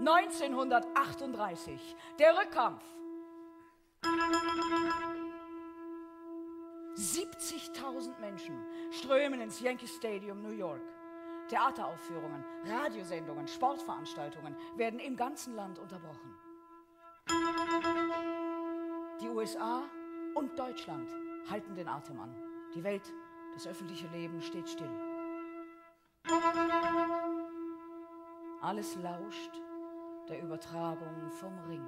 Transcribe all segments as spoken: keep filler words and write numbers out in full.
neunzehnhundertachtunddreißig. Der Rückkampf. siebzigtausend Menschen strömen ins Yankee Stadium, New York. Theateraufführungen, Radiosendungen, Sportveranstaltungen werden im ganzen Land unterbrochen. Die U S A und Deutschland halten den Atem an. Die Welt, das öffentliche Leben steht still. Alles lauscht der Übertragung vom Ring.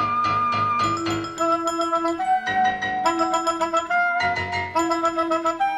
Thank you.